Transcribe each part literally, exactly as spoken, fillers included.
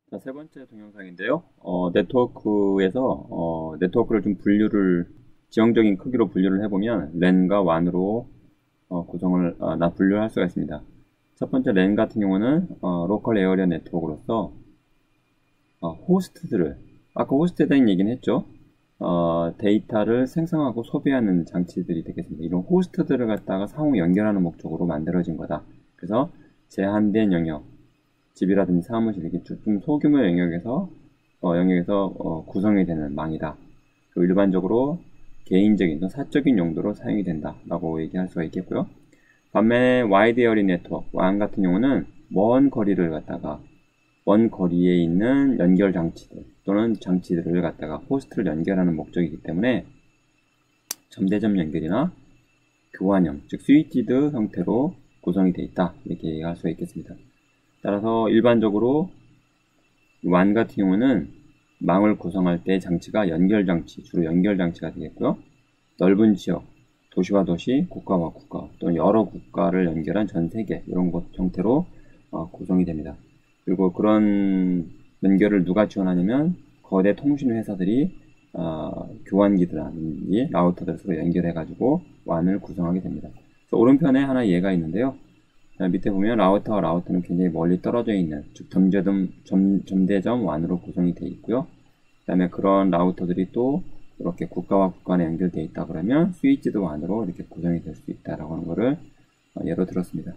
자, 세 번째 동영상인데요. 어, 네트워크에서 어, 네트워크를 좀 분류를 지형적인 크기로 분류를 해보면 랜과 완으로 어, 구성을 아, 나 분류할 수가 있습니다. 첫 번째 랜 같은 경우는 어, 로컬 에어리어 네트워크로서 어, 호스트들을 아까 호스트에 대한 얘기는 했죠. 어, 데이터를 생성하고 소비하는 장치들이 되겠습니다. 이런 호스트들을 갖다가 상호 연결하는 목적으로 만들어진 거다. 그래서 제한된 영역, 집이라든지 사무실 이렇게 좀 소규모 영역에서 어, 영역에서 어, 구성이 되는 망이다. 일반적으로 개인적인 또 사적인 용도로 사용이 된다라고 얘기할 수가 있겠고요. 반면에 와이드 에어리 네트워크, 와인 같은 경우는 먼 거리를 갖다가 먼 거리에 있는 연결 장치들 또는 장치들을 갖다가 호스트를 연결하는 목적이기 때문에 점대점 연결이나 교환형, 즉 스위치드 형태로 구성이 되어 있다 이렇게 얘기할 수가 있겠습니다. 따라서 일반적으로 완 같은 경우는 망을 구성할 때 장치가 연결장치, 주로 연결장치가 되겠고요. 넓은 지역, 도시와 도시, 국가와 국가, 또는 여러 국가를 연결한 전 세계 이런 것 형태로 어, 구성이 됩니다. 그리고 그런 연결을 누가 지원하냐면 거대 통신 회사들이 어, 교환기들이라든지 라우터들 서로 연결해가지고 완을 구성하게 됩니다. 그래서 오른편에 하나 예가 있는데요. 밑에 보면 라우터와 라우터는 굉장히 멀리 떨어져 있는, 즉 점대점, 점, 점대점 완으로 구성이 되어 있고요. 그 다음에 그런 라우터들이 또 이렇게 국가와 국가 간에 연결되어 있다 그러면 스위치드 완으로 이렇게 구성이 될 수 있다라고 하는 것을 예로 들었습니다.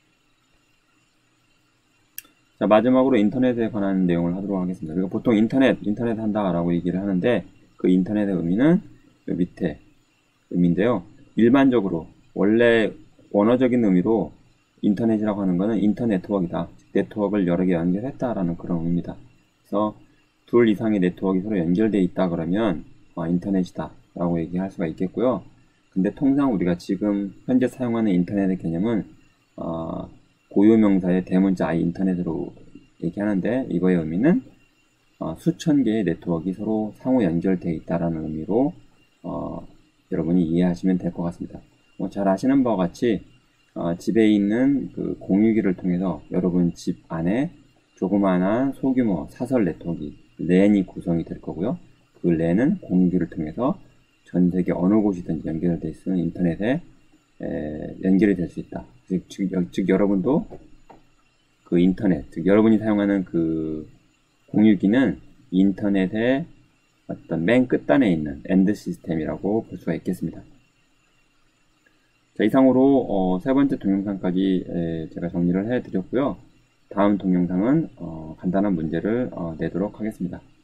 자, 마지막으로 인터넷에 관한 내용을 하도록 하겠습니다. 그리고 보통 인터넷, 인터넷 한다라고 얘기를 하는데 그 인터넷의 의미는 그 밑에 의미인데요. 일반적으로 원래 원어적인 의미로 인터넷이라고 하는 것은 인터네트워크이다. 네트워크를 여러 개 연결했다라는 그런 의미입니다. 그래서 둘 이상의 네트워크가 서로 연결되어 있다 그러면 어, 인터넷이다 라고 얘기할 수가 있겠고요. 근데 통상 우리가 지금 현재 사용하는 인터넷의 개념은 어, 고유명사의 대문자 I 인터넷으로 얘기하는데 이거의 의미는 어, 수천 개의 네트워크가 서로 상호 연결되어 있다라는 의미로 어, 여러분이 이해하시면 될 것 같습니다. 뭐 잘 아시는 바와 같이 어, 집에 있는 그 공유기를 통해서 여러분 집 안에 조그마한 소규모 사설 네트워크 랜이 구성이 될 거고요. 그 랜은 공유기를 통해서 전 세계 어느 곳이든지 연결될 수 있는 인터넷에 에, 연결이 될 수 있다. 즉, 즉, 즉 여러분도 그 인터넷, 즉 여러분이 사용하는 그 공유기는 인터넷의 어떤 맨 끝단에 있는 엔드 시스템이라고 볼 수가 있겠습니다. 자, 이상으로 어, 세 번째 동영상까지 에, 제가 정리를 해드렸고요. 다음 동영상은 어, 간단한 문제를 어, 내도록 하겠습니다.